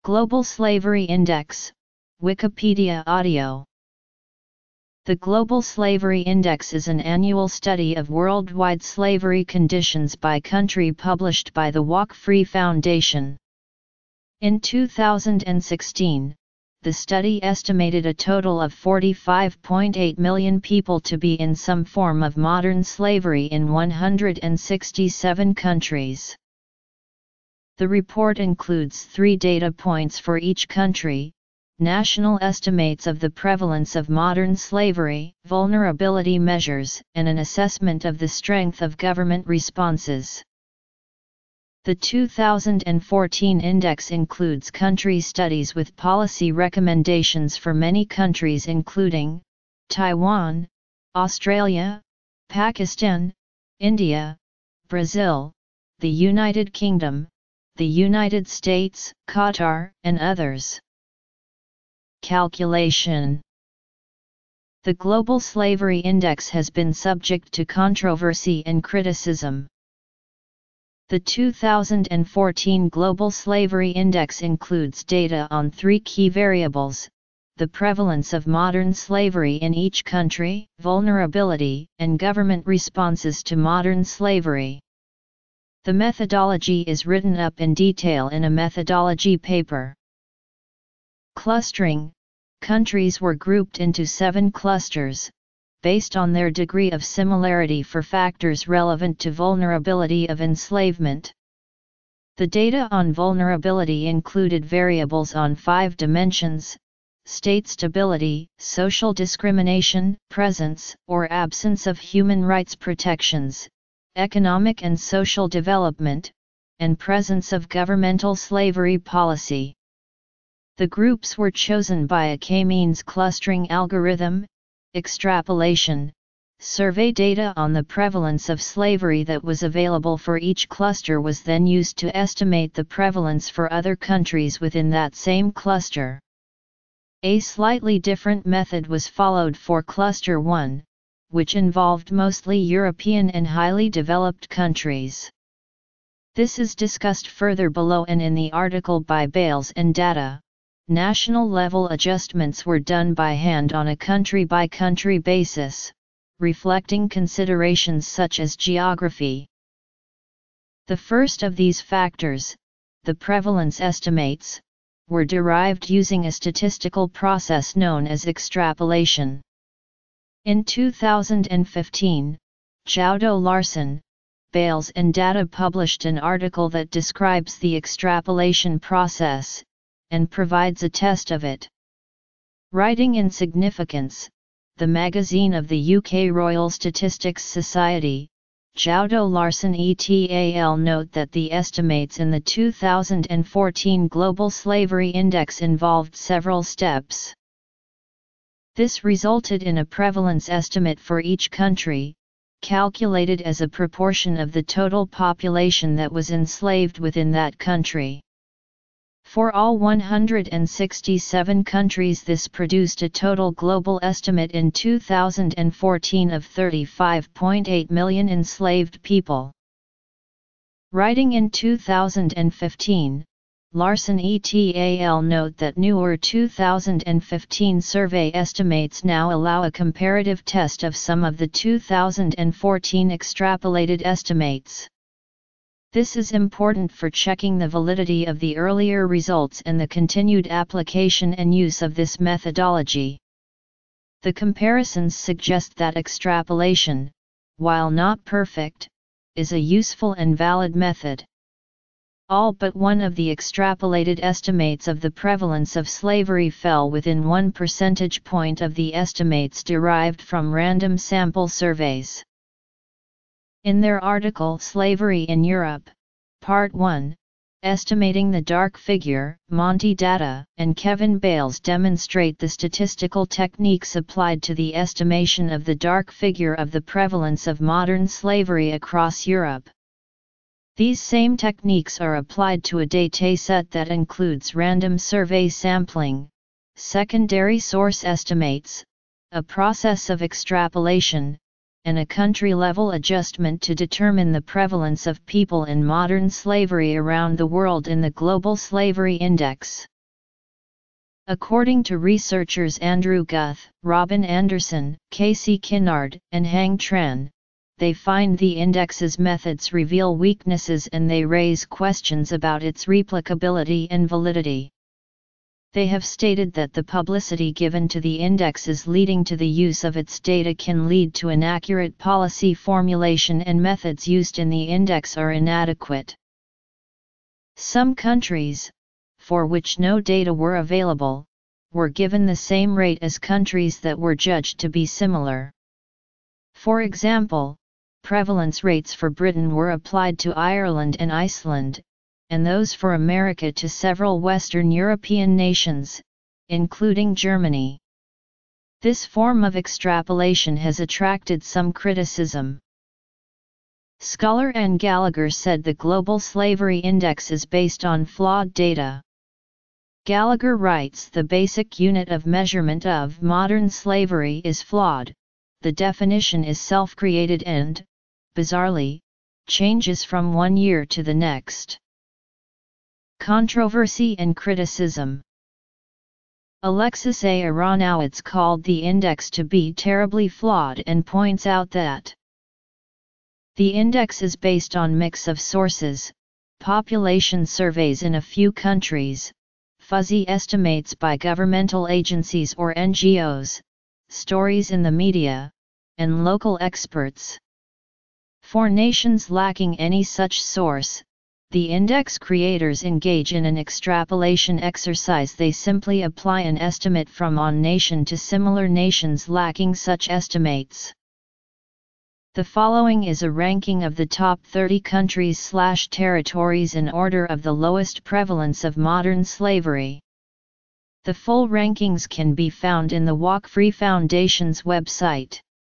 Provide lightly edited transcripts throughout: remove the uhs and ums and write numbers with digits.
Global Slavery Index, Wikipedia Audio. The Global Slavery Index is an annual study of worldwide slavery conditions by country published by the Walk Free Foundation. In 2016, the study estimated a total of 45.8 million people to be in some form of modern slavery in 167 countries. The report includes 3 data points for each country: national estimates of the prevalence of modern slavery, vulnerability measures, and an assessment of the strength of government responses. The 2014 index includes country studies with policy recommendations for many countries including Taiwan, Australia, Pakistan, India, Brazil, the United Kingdom, the United States, Qatar, and others. Calculation. The Global Slavery Index has been subject to controversy and criticism. The 2014 Global Slavery Index includes data on 3 key variables: the prevalence of modern slavery in each country, vulnerability, and government responses to modern slavery. The methodology is written up in detail in a methodology paper. Clustering. Countries were grouped into 7 clusters, based on their degree of similarity for factors relevant to vulnerability of enslavement. The data on vulnerability included variables on 5 dimensions: state stability, social discrimination, presence or absence of human rights protections, economic and social development, and presence of governmental slavery policy. The groups were chosen by a k-means clustering algorithm. Extrapolation. Survey data on the prevalence of slavery that was available for each cluster was then used to estimate the prevalence for other countries within that same cluster. A slightly different method was followed for Cluster 1, which involved mostly European and highly developed countries. This is discussed further below and in the article by Bales and Data. National level adjustments were done by hand on a country-by-country basis, reflecting considerations such as geography. The first of these factors, the prevalence estimates, were derived using a statistical process known as extrapolation. In 2015, Chowdo-Larsen, Bales and Data published an article that describes the extrapolation process, and provides a test of it. Writing in Significance, the magazine of the UK Royal Statistics Society, Chowdo-Larsen et al. Note that the estimates in the 2014 Global Slavery Index involved several steps. This resulted in a prevalence estimate for each country, calculated as a proportion of the total population that was enslaved within that country. For all 167 countries, this produced a total global estimate in 2014 of 35.8 million enslaved people. Writing in 2015, Larsen et al. Note that newer 2015 survey estimates now allow a comparative test of some of the 2014 extrapolated estimates. This is important for checking the validity of the earlier results and the continued application and use of this methodology. The comparisons suggest that extrapolation, while not perfect, is a useful and valid method. All but one of the extrapolated estimates of the prevalence of slavery fell within 1 percentage point of the estimates derived from random sample surveys. In their article Slavery in Europe, Part 1, Estimating the Dark Figure, Monty Data and Kevin Bales demonstrate the statistical techniques applied to the estimation of the dark figure of the prevalence of modern slavery across Europe. These same techniques are applied to a dataset that includes random survey sampling, secondary source estimates, a process of extrapolation, and a country-level adjustment to determine the prevalence of people in modern slavery around the world in the Global Slavery Index. According to researchers Andrew Guth, Robin Anderson, Casey Kinnard, and Hang Tran, they find the index's methods reveal weaknesses and they raise questions about its replicability and validity. They have stated that the publicity given to the indexes leading to the use of its data can lead to inaccurate policy formulation and methods used in the index are inadequate. Some countries, for which no data were available, were given the same rate as countries that were judged to be similar. For example, prevalence rates for Britain were applied to Ireland and Iceland, and those for America to several Western European nations, including Germany. This form of extrapolation has attracted some criticism. Scholar Anne Gallagher said the Global Slavery Index is based on flawed data. Gallagher writes the basic unit of measurement of modern slavery is flawed, the definition is self-created and, bizarrely, changes from one year to the next. Controversy and criticism. Alexis A. Aronowitz called the index to be terribly flawed and points out that the index is based on mix of sources, population surveys in a few countries, fuzzy estimates by governmental agencies or NGOs, stories in the media, and local experts. For nations lacking any such source, the index creators engage in an extrapolation exercise. They simply apply an estimate from one nation to similar nations lacking such estimates. The following is a ranking of the top 30 countries/territories in order of the lowest prevalence of modern slavery. The full rankings can be found in the Walk Free Foundation's website.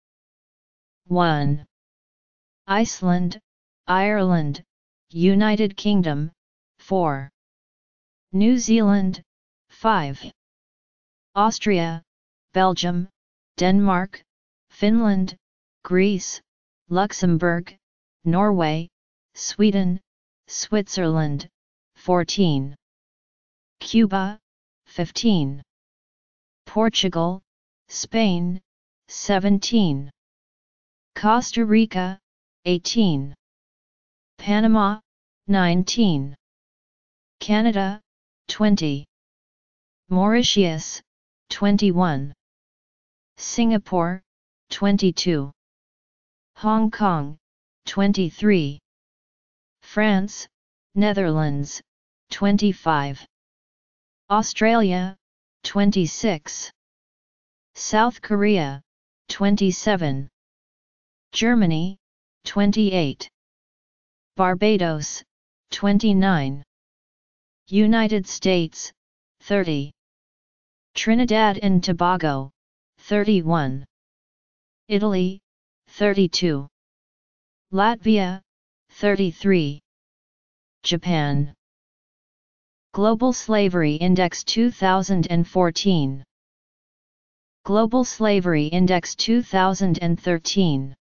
1. Iceland, Ireland, United Kingdom, 4. New Zealand, 5. Austria, Belgium, Denmark, Finland, Greece, Luxembourg, Norway, Sweden, Switzerland, 14. Cuba, 15. Portugal, Spain, 17. Costa Rica, 18. Panama, 19. Canada, 20. Mauritius, 21. Singapore, 22. Hong Kong, 23. France, Netherlands, 25. Australia, 26. South Korea, 27. Germany, 28. Barbados, 29. United States, 30. Trinidad and Tobago, 31. Italy, 32. Latvia, 33. Japan. Global Slavery Index 2014. Global Slavery Index 2013.